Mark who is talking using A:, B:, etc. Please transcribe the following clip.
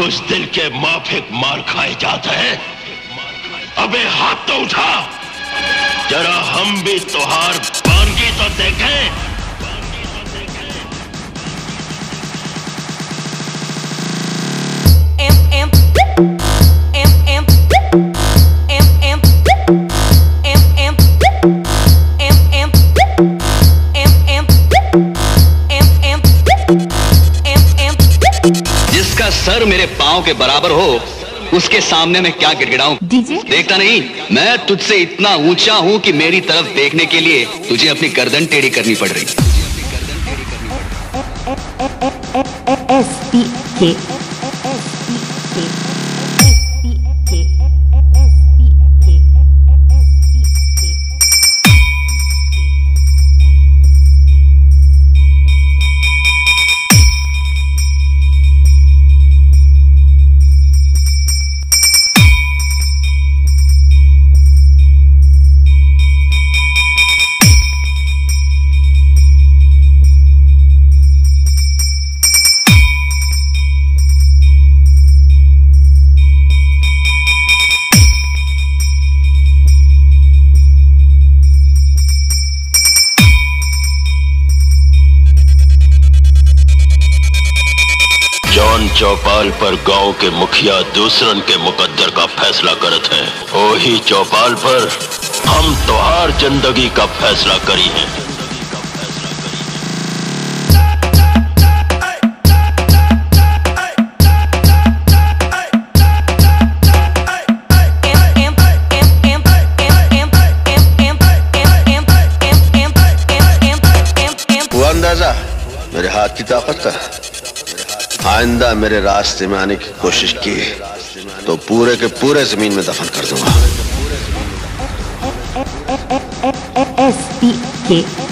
A: कुछ दिल के माफिक मार खाए जाते हैं। अबे हाथ तो उठा, जरा हम भी त्योहार बानगी तो देखें।
B: जिसका सर मेरे पांव के बराबर हो उसके सामने मैं क्या गिड़गिड़ाऊं? देखता नहीं मैं तुझसे इतना ऊंचा हूं कि मेरी तरफ देखने के लिए तुझे अपनी गर्दन टेढ़ी करनी पड़ रही।
A: जौन चौपाल पर गांव के मुखिया दूसरन के मुकद्दर का फैसला करत हैं, वही चौपाल पर हम त्योहार जिंदगी का फैसला करी हैं।
C: वो अंदाजा मेरे हाथ की ताकत का। आइंदा मेरे रास्ते में आने की कोशिश की तो पूरे के पूरे जमीन में दफन कर दूंगा।